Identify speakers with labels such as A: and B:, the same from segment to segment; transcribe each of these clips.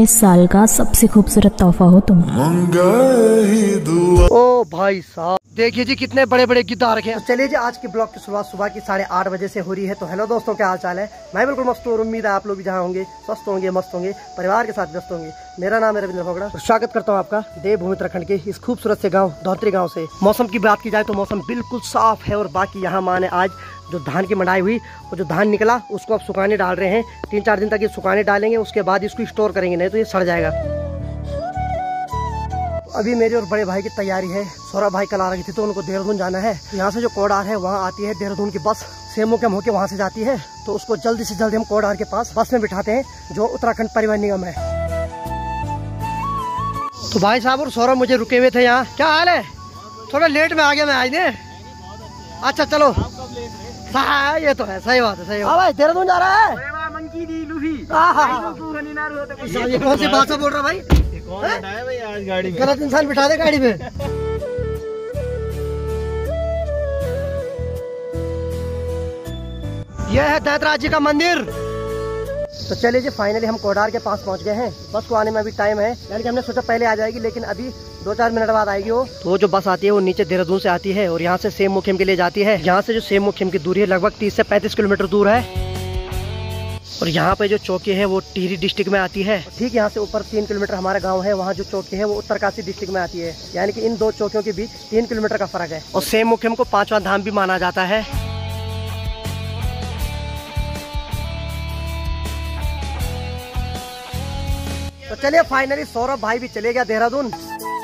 A: इस साल का सबसे खूबसूरत तोहफा हो तुम।
B: ओ भाई साहब देखिए जी कितने बड़े बड़े गिद्ध आ रखे हैं। तो चलिए जी आज की ब्लॉग की शुरुआत सुबह की 8:30 बजे से हो रही है। तो हेलो दोस्तों, क्या हाल चाल है? मैं बिल्कुल मस्त हूँ और उम्मीद है आप लोग भी जहाँ होंगे स्वस्थ होंगे, मस्त होंगे, परिवार के साथ व्यस्त होंगे। मेरा नाम है रविंद्र भोगड़ा। स्वागत करता हूँ आपका देवभूमि उत्तराखंड के इस खूबसूरत से गाँव धौतरी गाँव से। मौसम की बात की जाए तो मौसम बिल्कुल साफ है और बाकी यहाँ माने आज जो धान की मंडाई हुई और जो धान निकला उसको अब सुखाने डाल रहे हैं। 3-4 दिन तक ये सुखाने डालेंगे, उसके बाद इसको स्टोर करेंगे, नहीं तो ये सड़ जाएगा। अभी मेरे और बड़े भाई की तैयारी है। सौरभ भाई कल आ रही थी तो उनको देहरादून जाना है। यहाँ से जो कोडार है वहाँ आती है देहरादून की बस, सेमो के होके वहाँ से जाती है। तो उसको जल्दी से जल्दी हम कोडार के पास बस में बिठाते हैं जो उत्तराखंड परिवहन निगम है। तो भाई साहब और सौरभ मुझे रुके हुए थे यहाँ। क्या हाल है? थोड़ा लेट में आ गया मैं आज ने। अच्छा चलो, हाँ ये तो है, सही बात है, सही बात। भाई देहरादून जा रहा है। ये कौन सी भाषा बोल रहा भाई? कौन बैठाया भाई आज गाड़ी में? गलत इंसान बिठा दे गाड़ी में। यह है दैतराज जी का मंदिर। तो चलिए जी फाइनली हम कोडार के पास पहुंच गए हैं। बस को आने में अभी टाइम है, यानी कि हमने सोचा पहले आ जाएगी लेकिन अभी 2-4 मिनट बाद आएगी वो। तो जो बस आती है वो नीचे देहरादून से आती है और यहाँ से सेम मुखिम के लिए जाती है। यहाँ से जो सेम मुखिम की दूरी है लगभग 30 से 35 किलोमीटर दूर है। और यहाँ पे जो चौकी है वो टिहरी डिस्ट्रिक्ट में आती है। ठीक यहाँ से ऊपर 3 किलोमीटर हमारा गांव है, वहाँ जो चौकी है वो उत्तरकाशी डिस्ट्रिक्ट में आती है। यानी कि इन दो चौकियों के बीच 3 किलोमीटर का फर्क है। और सेम मुखिम को 5वां धाम भी माना जाता है। तो चलिए फाइनली सौरभ भाई भी चले गया देहरादून।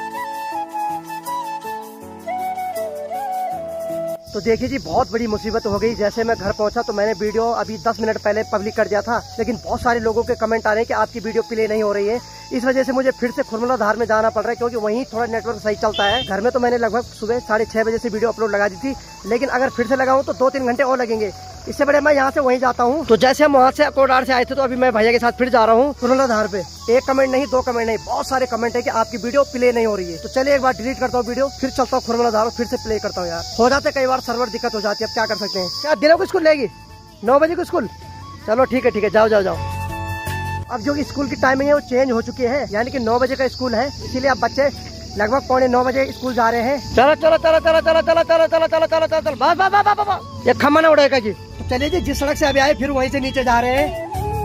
B: तो देखिए जी बहुत बड़ी मुसीबत हो गई। जैसे मैं घर पहुंचा तो मैंने वीडियो अभी 10 मिनट पहले पब्लिक कर दिया था, लेकिन बहुत सारे लोगों के कमेंट आ रहे हैं कि आपकी वीडियो प्ले नहीं हो रही है। इस वजह से मुझे फिर से खुरमला धार में जाना पड़ रहा है क्योंकि वहीं थोड़ा नेटवर्क सही चलता है। घर में तो मैंने लगभग सुबह 6:30 बजे से वीडियो अपलोड लगा दी थी, लेकिन अगर फिर से लगाऊं तो 2-3 घंटे और लगेंगे। इससे बड़े मैं यहाँ से वहीं जाता हूँ। तो जैसे हम वहाँ से कोडार से आए थे तो अभी मैं भैया के साथ फिर जा रहा हूँ खुरमला धार पे। 1 कमेंट नहीं, 2 कमेंट नहीं, बहुत सारे कमेंट है कि आपकी वीडियो प्ले नहीं हो रही है। तो चलिए एक बार डिलीट करता हूँ वीडियो, फिर चलता हूँ खुरमला धार, फिर से प्ले करता हूँ। यार हो जाते कई बार सर्वर दिक्कत हो जाती है, अब क्या कर सकते हैं। क्या दिनों को स्कूल लेगी? 9 बजे को स्कूल? चलो ठीक है, जाओ जाओ जाओ। अब जो स्कूल की टाइमिंग है वो चेंज हो चुकी है, यानी कि 9 बजे का स्कूल है, इसीलिए अब बच्चे लगभग 8:45 बजे स्कूल जा रहे हैं। चलो चलो चलो चलो चलो चलो चलो चलो चलो चलो चलो बस ये खम्मा ना उड़ेगा जी। तो चलिए जी जिस सड़क से अभी आए फिर वहीं से नीचे जा रहे हैं।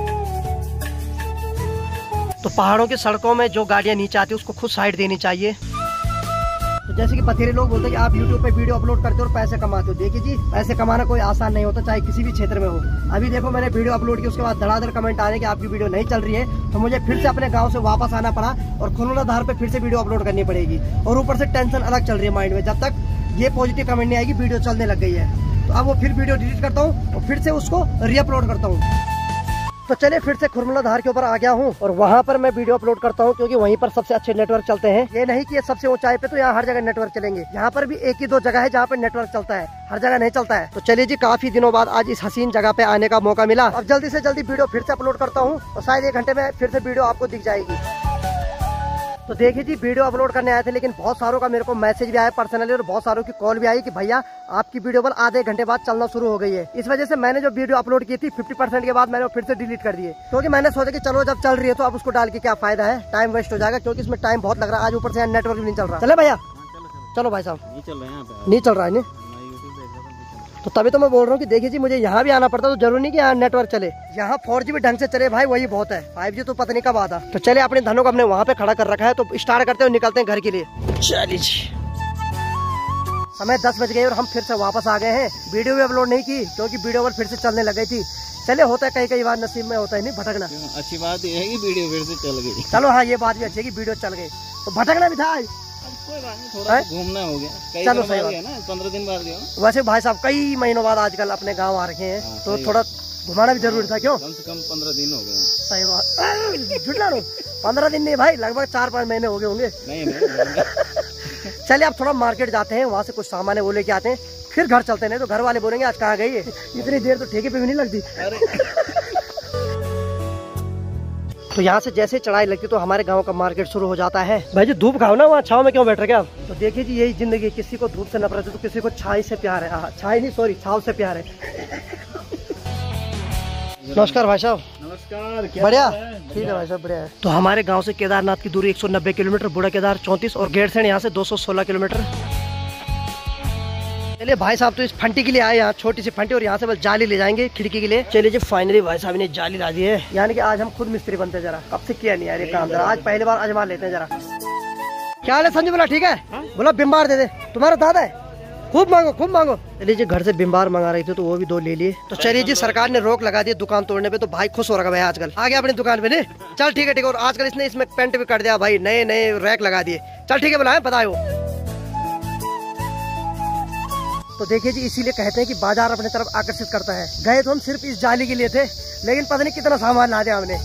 B: तो पहाड़ों की सड़कों में जो गाड़ियां नीचे आती है उसको खुद साइड देनी चाहिए। तो जैसे कि बथेरे लोग बोलते हैं कि आप YouTube पे वीडियो अपलोड करते हो और पैसे कमाते हो। देखिए जी पैसे कमाना कोई आसान नहीं होता, चाहे किसी भी क्षेत्र में हो। अभी देखो मैंने वीडियो अपलोड की, उसके बाद धड़ाधड़ कमेंट आ रहे हैं कि आपकी वीडियो नहीं चल रही है, तो मुझे फिर से अपने गांव से वापस आना पड़ा और खुरमला धार पे फिर से वीडियो अपलोड करनी पड़ेगी। और ऊपर से टेंशन अलग चल रही है माइंड में, जब तक ये पॉजिटिव कमेंट नहीं आएगी वीडियो चलने लग गई है। तो अब वो फिर वीडियो डिलीट करता हूँ और फिर से उसको रीअपलोड करता हूँ। तो चलिए फिर से खुरमला धार के ऊपर आ गया हूँ और वहाँ पर मैं वीडियो अपलोड करता हूँ क्योंकि वहीं पर सबसे अच्छे नेटवर्क चलते हैं। ये नहीं कि ये सबसे ऊंचाई पे तो यहाँ हर जगह नेटवर्क चलेंगे, यहाँ पर भी 1 ही 2 जगह है जहाँ पे नेटवर्क चलता है, हर जगह नहीं चलता है। तो चलिए जी काफी दिनों बाद आज इस हसीन जगह पे आने का मौका मिला। अब जल्दी से जल्दी वीडियो फिर से अपलोड करता हूँ और शायद 1 घंटे में फिर से वीडियो आपको दिख जाएगी। तो देखिए जी वीडियो अपलोड करने आए थे, लेकिन बहुत सारों का मेरे को मैसेज भी आया पर्सनली और बहुत सारों की कॉल भी आई कि भैया आपकी वीडियो पर आधे घंटे बाद चलना शुरू हो गई है। इस वजह से मैंने जो वीडियो अपलोड की थी 50% के बाद मैंने फिर से डिलीट कर दिए, क्योंकि मैंने सोचा कि चलो जब चल रही है तो अब उसको डाल के क्या फायदा है, टाइम वेस्ट हो जाएगा, क्योंकि इसमें टाइम बहुत लग रहा है। आज ऊपर से नेटवर्क भी नहीं चल रहा। चले भैया? चलो भाई साहब नहीं चल रहा है नहीं, तो तभी तो मैं बोल रहा हूँ कि देखिए जी मुझे यहाँ भी आना पड़ता तो जरूरी नहीं कि यहाँ नेटवर्क चले, यहाँ 4G भी ढंग से चले भाई, वही बहुत है। 5G तो पता नहीं कब आता। तो चले अपने धनों को हमने वहाँ पे खड़ा कर रखा है, तो स्टार्ट करते हैं, निकलते हैं घर के लिए। चलिए जी समय 10 बज गए और हम फिर से वापस आ गए हैं। वीडियो भी अपलोड नहीं की क्योंकि वीडियो पर फिर से चलने लग गई थी। चले होता है कई बार नसीब में होता है नहीं भटकना।
C: अच्छी बात ये है कि वीडियो फिर से चल गई।
B: चलो हाँ ये बात भी अच्छी है कि वीडियो चल गई, तो भटकना भी था।
C: कोई बात नहीं, थोड़ा घूमना हो गया।
B: चलो सही बात है
C: ना, 15 दिन बाद गया।
B: वैसे भाई साहब कई महीनों बाद आजकल अपने गांव आ रखे हैं, तो थोड़ा घुमाना भी जरूरी था। क्यों?
C: कम से कम 15 दिन हो गए।
B: सही बात, झूठ ना लो, 15 दिन नहीं भाई, लगभग 4-5 महीने हो गए होंगे। चलिए अब थोड़ा मार्केट जाते हैं, वहाँ से कुछ सामान है वो लेके आते हैं, फिर घर चलते हैं। तो घर वाले बोलेंगे आज कहाँ गई है, इतनी देर तो ठेके पे भी नहीं लगती। तो यहाँ से जैसे चढ़ाई लगती तो हमारे गांव का मार्केट शुरू हो जाता है। भाई जी धूप खाओ ना, वहाँ छाव में क्यों बैठ रहे क्या आप? तो देखिए जी यही जिंदगी, किसी को धूप से नफरत है तो किसी को छाई से प्यार है। छाई नहीं सॉरी छाव से प्यार है। नमस्कार भाई साहब।
C: नमस्कार।
B: बढ़िया, ठीक है भाई साहब, बढ़िया है। तो हमारे गांव से केदारनाथ की दूरी 190 किलोमीटर, बूढ़ा केदार 34 और गेटसेन यहाँ से 216 किलोमीटर। चलिए भाई साहब तो इस फंटी के लिए आए, यहाँ छोटी सी फंटी, और यहाँ से बस जाली ले जाएंगे खिड़की के लिए। चलिए जी फाइनली भाई साहब ने जाली ला दी है, यानी कि आज हम खुद मिस्त्री बनते हैं। जरा कब से किया नहीं यार ये काम, जरा आज पहली बार आजमा लेते हैं जरा। क्या हाल है संजू? बोला ठीक है, बोला बिम्बार दे दे, तुम्हारा दादा है, खूब मांगो खूब मांगो। चलिए जी घर से बिम्बार मंगा रही थी तो वो भी 2 ले लिए। तो चलिए जी सरकार ने रोक लगा दी दुकान तोड़ने पे, तो भाई खुश हो रहा भाई आजकल आ गया अपनी दुकान पे। नहीं चल ठीक है ठीक है, और आजकल इसने इसमें पेंट भी कर दिया भाई, नए नए रैक लगा दिए। चल ठीक है बोला है, बताओ। तो देखिए जी इसीलिए कहते हैं कि बाजार अपने तरफ आकर्षित करता है। गए तो हम सिर्फ इस जाली के लिए थे, लेकिन पता नहीं कितना सामान ला दिया हमने।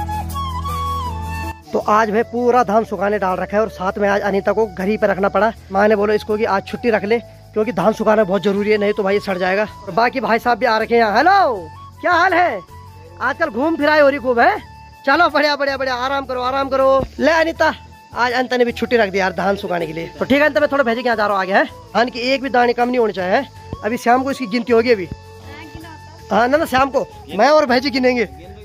B: तो आज भाई पूरा धान सुखाने डाल रखा है, और साथ में आज अनीता को घर ही पे रखना पड़ा। माँ ने बोला इसको कि आज छुट्टी रख ले, क्योंकि धान सुखाना बहुत जरूरी है, नहीं तो भाई सड़ जाएगा। और बाकी भाई साहब भी आ रखे हैं। हेलो, क्या हाल है? आजकल घूम फिराई हो रही खूब है। चलो बढ़िया बढ़िया बढ़िया, आराम करो आराम करो। ले अनीता, आज अंत ने भी छुट्टी रख दी यार धान सुखाने के लिए। तो ठीक है अंत, मैं थोड़ा भेजे क्या जा रहा हूँ आगे है। धान की एक भी दाने कम नहीं होनी चाहिए। अभी शाम को इसकी गिनती होगी अभी। हाँ ना शाम को मैं और भेजी गिनेंगे।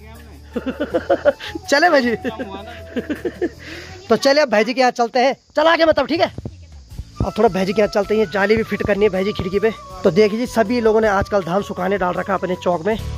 B: चले भाजी। तो चले अब भाजी के यहाँ चलते हैं। चल आगे मतलब, ठीक है अब थोड़ा भाजी के यहाँ चलते हैं। जाली भी फिट करनी है भाजी खिड़की पे। तो देखिए जी सभी लोगों ने आजकल धान सुखाने डाल रखा अपने चौक में।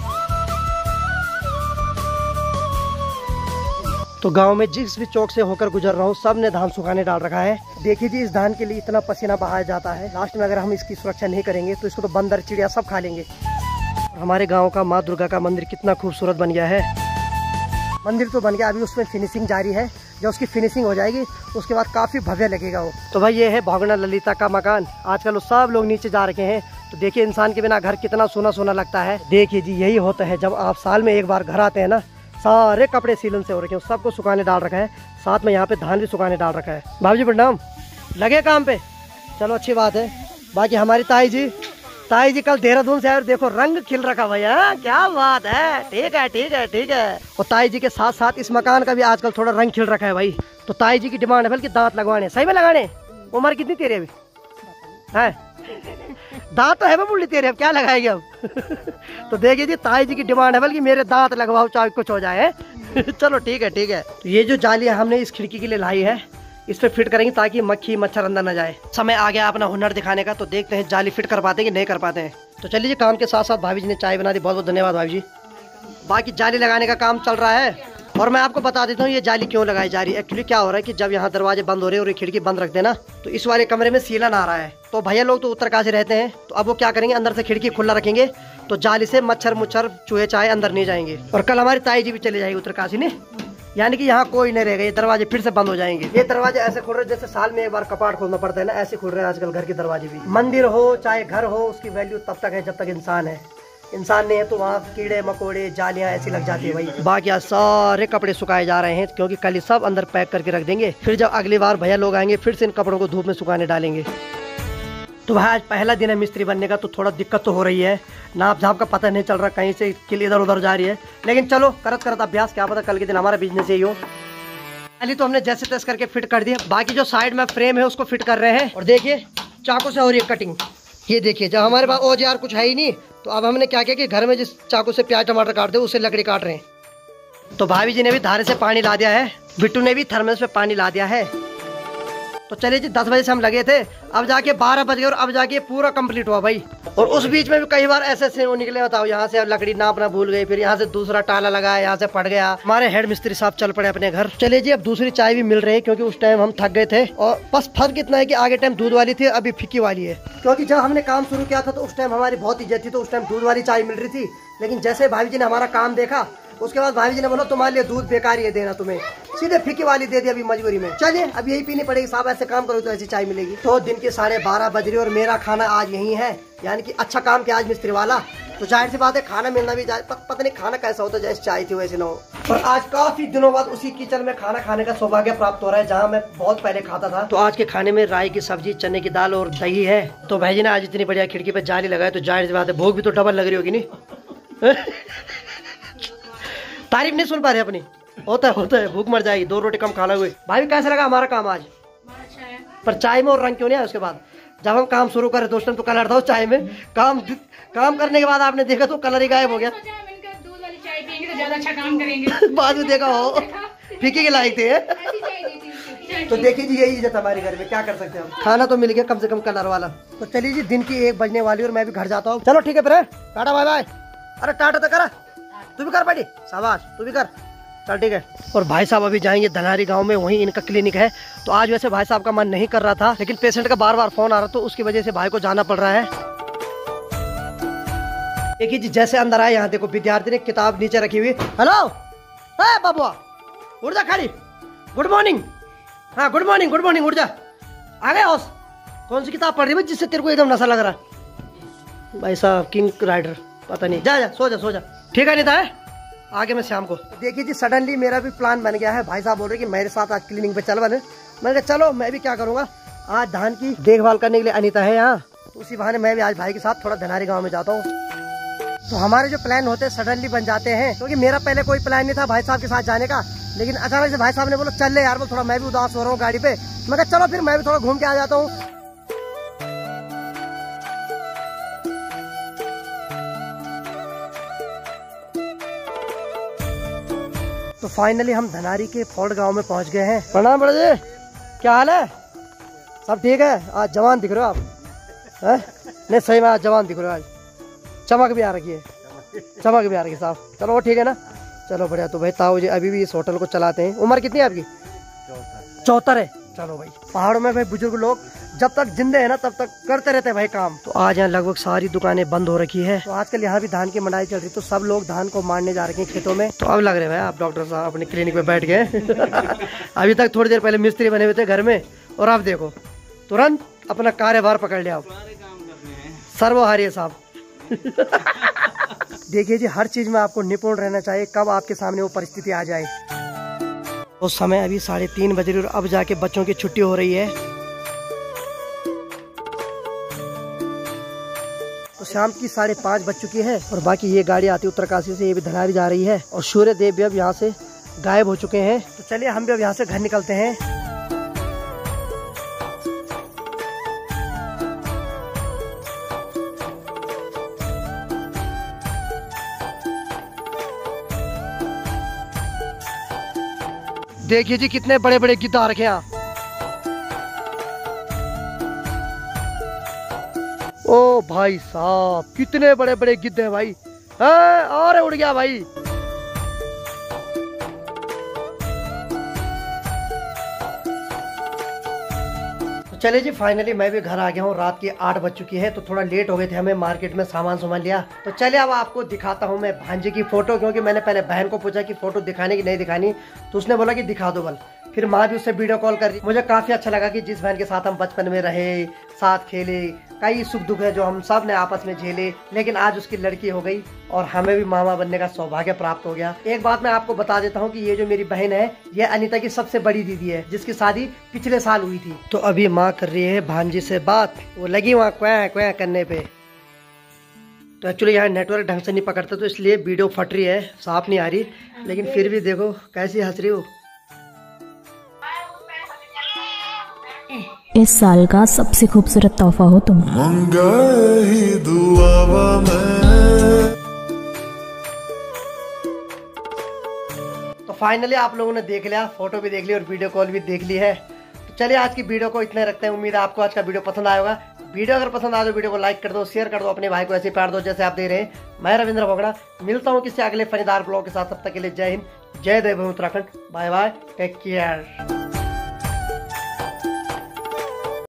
B: तो गांव में जिस भी चौक से होकर गुजर रहा हूँ सब ने धान सुखाने डाल रखा है। देखिए जी इस धान के लिए इतना पसीना बहाया जाता है, लास्ट में अगर हम इसकी सुरक्षा नहीं करेंगे तो इसको तो बंदर चिड़िया सब खा लेंगे। हमारे गांव का माँ दुर्गा का मंदिर कितना खूबसूरत बन गया है। मंदिर तो बन गया, अभी उसमें फिनिशिंग जारी है। जब उसकी फिनिशिंग हो जाएगी उसके बाद काफी भव्य लगेगा वो। तो भाई ये है भागना ललिता का मकान। आजकल वो सब लोग नीचे जा रखे हैं। तो देखिए इंसान के बिना घर कितना सोना सोना लगता है। देखिए जी यही होता है जब आप साल में एक बार घर आते हैं ना, सारे कपड़े सीलन से हो रखे हैं, सबको सुखाने डाल रखा है। साथ में यहाँ पे धान भी सुखाने डाल रखा है। भाभी जी प्रणाम, लगे काम पे? चलो अच्छी बात है। बाकी हमारी ताई जी कल देहरादून से आए और देखो रंग खिल रखा भैया, क्या बात है। ठीक है ठीक है ठीक है। और ताई जी के साथ साथ इस मकान का भी आजकल थोड़ा रंग खिल रखा है भाई। तो ताई जी की डिमांड है बल्कि दांत लगवाने। सही में लगाने? उम्र कितनी तेरी अभी है? दांत तो है बुढ़ी तेरे, अब क्या लगाएगी अब? तो देखिए जी ताई जी की डिमांड है बल्कि मेरे दांत लगवाओ चाहे कुछ हो जाए। चलो ठीक है ठीक है। तो ये जो जाली हमने इस खिड़की के लिए लाई है, इस पे फिट करेंगे ताकि मक्खी मच्छर अंदर न जाए। समय आ गया अपना हुनर दिखाने का, तो देखते हैं जाली फिट कर पाते हैं कि नहीं कर पाते हैं। तो चलिए जी काम के साथ साथ भाभी जी ने चाय बना दी, बहुत बहुत धन्यवाद भाभी जी। बाकी जाली लगाने का काम चल रहा है। और मैं आपको बता देता हूँ ये जाली क्यों लगाई जा रही है। एक्चुअली क्या हो रहा है कि जब यहाँ दरवाजे बंद हो रहे हैं और ये खिड़की बंद रख देना, तो इस वाले कमरे में सीलन आ रहा है। तो भैया लोग तो उत्तरकाशी रहते हैं, तो अब वो क्या करेंगे, अंदर से खिड़की खुला रखेंगे, तो जाली से मच्छर मुच्छर चूहे चाहे अंदर नहीं जाएंगे। और कल हमारी ताई जी भी चले जाएगी उत्तरकाशी ने, यानी कि यहाँ कोई नहीं रहेगा, ये दरवाजे फिर से बंद हो जाएंगे। ये दरवाजे ऐसे खुल रहे जैसे साल में एक बार कपाट खोलना पड़ता है ना, ऐसे खुल रहे हैं आजकल घर के दरवाजे भी। मंदिर हो चाहे घर हो, उसकी वैल्यू तब तक है जब तक इंसान है। इंसान नहीं है तो वहाँ कीड़े मकोड़े जालियाँ ऐसी लग जाती है भाई। बाकी आज सारे कपड़े सुखाए जा रहे हैं, क्योंकि कल ही सब अंदर पैक करके रख देंगे। फिर जब अगली बार भैया लोग आएंगे फिर से इन कपड़ों को धूप में सुखाने डालेंगे। तो भाई आज पहला दिन है मिस्त्री बनने का, तो थोड़ा दिक्कत तो हो रही है। नाप झाप का पता नहीं चल रहा, कहीं से किल इधर उधर जा रही है। लेकिन चलो करत करत अभ्यास, क्या पता कल के दिन हमारा बिजनेस यही हो। पहले तो हमने जैसे तैसे करके फिट कर दिया। बाकी जो साइड में फ्रेम है उसको फिट कर रहे हैं। और देखिए चाकू से हो रही है कटिंग। ये देखिए जब हमारे पास औजार कुछ है ही नहीं, तो अब हमने क्या किया कि घर में जिस चाकू से प्याज टमाटर काटते हैं उससे लकड़ी काट रहे हैं। तो भाभी जी ने भी धारे से पानी ला दिया है, बिट्टू ने भी थर्मस पे पानी ला दिया है। तो चलिए जी 10 बजे से हम लगे थे, अब जाके 12 बज गए और अब जाके पूरा कंप्लीट हुआ भाई। और उस बीच में भी कई बार ऐसे वो निकले, बताओ यहाँ से लकड़ी नापना भूल गई, फिर यहाँ से दूसरा टाला लगाया, यहाँ से फट गया। हमारे हेड मिस्त्री साहब चल पड़े अपने घर। चलिए जी अब दूसरी चाय भी मिल रही है, क्योंकि उस टाइम हम थक गए थे। और बस फर्क इतना है कि आगे टाइम दूध वाली थी, अभी फीकी वाली है। क्योंकि जब हमने काम शुरू किया था तो उस टाइम हमारी बहुत इज्जत थी, तो उस टाइम दूध वाली चाय मिल रही थी। लेकिन जैसे भाभी जी ने हमारा काम देखा, उसके बाद भाभी जी ने बोला तुम्हारे लिए दूध बेकार ही देना, तुम्हें सीधे फीकी वाली दे दी अभी मजबूरी में। चलिए अब यही पीनी पड़ेगी साहब, ऐसे काम करो तो ऐसी चाय मिलेगी। तो दिन के 12:30 बज रहे और मेरा खाना आज यही है, यानी कि अच्छा काम किया आज मिस्त्री वाला। तो जाहिर सी बात है खाना मिलना भी पता नहीं खाना कैसा होता है, जैसे चाय थी वैसे ना हो। और आज काफी दिनों बाद उसी किचन में खाना खाने का सौभाग्य प्राप्त हो रहा है जहाँ मैं बहुत पहले खाता था। तो आज के खाने में राई की सब्जी, चने की दाल और दही है। तो भाई जी ने आज इतनी बढ़िया खिड़की पे जाली लगाई, तो जाहिर सी बात है भूख भी तो डबल लग रही होगी नहीं। तारीफ नहीं सुन पा रहे अपनी, होता है भूख मर जाएगी, 2 रोटी कम खा लोगे। भाई कैसा लगा हमारा काम आज? पर चाय में और रंग क्यों नहीं आया उसके बाद? जब हम काम शुरू करे दोस्तों तो कलर था चाय में, काम करने के बाद आपने देखा तो कलर ही गायब हो गया।
D: दूध वाली चाय पियेंगे तो ज्यादा अच्छा काम करेंगे।
B: बाद में देखा हो फीके के लायक थे। तो देखिए जी यही इज्जत हमारे घर में, क्या कर सकते हैं हम। खाना तो मिल गया कम से कम कलर वाला। तो चलिए जी दिन की 1 बजने वाली और मैं भी घर जाता हूँ। चलो ठीक है फिर, टाटा बाय बाय। अरे टाटा तो करा, तू भी कर बेटी, शाबाश तू भी कर, चल ठीक है। और भाई साहब अभी जाएंगे धनारी गांव में, वहीं इनका क्लिनिक है। तो आज वैसे भाई साहब का मन नहीं कर रहा था, लेकिन पेशेंट का बार बार फोन आ रहा, तो उसकी वजह से भाई को जाना पड़ रहा है। देखिए जी जैसे अंदर आए, यहाँ देखो विद्यार्थी ने किताब नीचे रखी हुई। हेलो बाबुआ उठ जा खाली, गुड मॉर्निंग। हाँ गुड मॉर्निंग गुड मॉर्निंग, उठ जा, आ गए हौस। कौन सी किताब पढ़ रही है जिससे तेरे को एकदम नशा लग रहा? भाई साहब किंग राइडर, पता नहीं, जा जा सो जा सो जा। ठीक है नहीं था आगे मैं शाम को। देखिए जी सडनली मेरा भी प्लान बन गया है। भाई साहब बोल रहे कि मेरे साथ आज क्लिनिक पे चल बने। मैंने कहा चलो, मैं भी क्या करूंगा, आज धान की देखभाल करने के लिए अनीता है यहाँ, तो उसी बहाने मैं भी आज भाई के साथ थोड़ा धनारी गाँव में जाता हूँ। तो हमारे जो प्लान होते हैं सडनली बन जाते हैं, क्योंकि मेरा पहले कोई प्लान नहीं था भाई साहब के साथ जाने का, लेकिन अचानक से भाई साहब ने बोला चल ले यार, बोल थोड़ा मैं भी उदास हो रहा हूँ गाड़ी पे। मैं कहा चलो फिर मैं भी थोड़ा घूम के आ जाता हूँ। तो फाइनली हम धनारी के फोर्ट गांव में पहुंच गए हैं। प्रणाम बड़े जी, क्या हाल है? सब ठीक है? आज जवान दिख रहे हो आप है? नहीं सही में आज जवान दिख रहे हो, आज चमक भी आ रखी है, चमक भी आ रही है साहब। चलो वो ठीक है ना, चलो बढ़िया। तो भाई ताऊ जी अभी भी इस होटल को चलाते हैं। उम्र कितनी है आपकी? 74 है। चलो भाई, पहाड़ों में भाई बुजुर्ग लोग जब तक जिंदे हैं ना तब तक करते रहते हैं भाई काम। तो आज यहाँ लगभग सारी दुकानें बंद हो रखी है। तो आजकल यहाँ भी धान की मंडाई चल रही, तो सब लोग धान को मारने जा रहे हैं खेतों में। तो अब लग रहे भाई आप डॉक्टर साहब अपने क्लिनिक पे बैठ गए। अभी तक थोड़ी देर पहले मिस्त्री बने हुए थे घर में, और अब देखो तुरंत अपना कार्यभार पकड़ लिया आप। सर्वहारिय साहब। देखिए जी हर चीज में आपको निपुण रहना चाहिए, कब आपके सामने वो परिस्थिति आ जाए। तो समय अभी 3:30 बज रही और अब जाके बच्चों की छुट्टी हो रही है। तो शाम की 5:30 बज चुकी है और बाकी ये गाड़ी आती उत्तरकाशी से, ये भी धनारी जा रही है। और सूर्य देव भी अब यहाँ से गायब हो चुके हैं। तो चलिए हम भी अब यहाँ से घर निकलते हैं। देखिए जी कितने बड़े बड़े गिद्ध आ रखे हैं। ओ भाई साहब कितने बड़े बड़े गिद्ध हैं भाई। और उड़ गया भाई। चलिए जी फाइनली मैं भी घर आ गया हूँ। रात की 8 बज चुकी है, तो थोड़ा लेट हो गए थे, हमें मार्केट में सामान लिया। तो चलिए अब आपको दिखाता हूँ मैं भांजे की फोटो, क्योंकि मैंने पहले बहन को पूछा कि फोटो दिखाने की नहीं दिखानी, तो उसने बोला कि दिखा दो बल। फिर माँ भी उससे वीडियो कॉल कर रही। मुझे काफी अच्छा लगा कि जिस बहन के साथ हम बचपन में रहे, साथ खेले, कई सुख दुख है जो हम सब ने आपस में झेले, लेकिन आज उसकी लड़की हो गई और हमें भी मामा बनने का सौभाग्य प्राप्त हो गया। एक बात मैं आपको बता देता हूँ कि ये जो मेरी बहन है, ये अनीता की सबसे बड़ी दीदी है, जिसकी शादी पिछले साल हुई थी। तो अभी माँ कर रही है भांजी से बात, वो लगी वहाँ क्वैं क्वैं करने पे। तो एक्चुअली यहाँ नेटवर्क ढंग से नहीं पकड़ता, तो इसलिए वीडियो फट रही है, साफ नहीं आ रही, लेकिन फिर भी देखो कैसी हंस रही हो।
A: इस साल का सबसे खूबसूरत तोहफा हो तुम।
B: तो फाइनली आप लोगों ने देख लिया, फोटो भी देख ली और वीडियो कॉल भी देख ली है। तो चलिए आज की वीडियो को इतना रखते हैं। उम्मीद है आपको आज का वीडियो पसंद आया होगा। वीडियो अगर पसंद आए तो वीडियो को लाइक कर दो, शेयर कर दो, अपने भाई को ऐसे प्यार दो जैसे आप दे रहे हैं। मैं रविंद्र भोगड़ा मिलता हूँ किसी अगले फनीदार ब्लॉग के साथ। तब तक के लिए जय हिंद, जय देव Uttarakhand, bye bye, take care.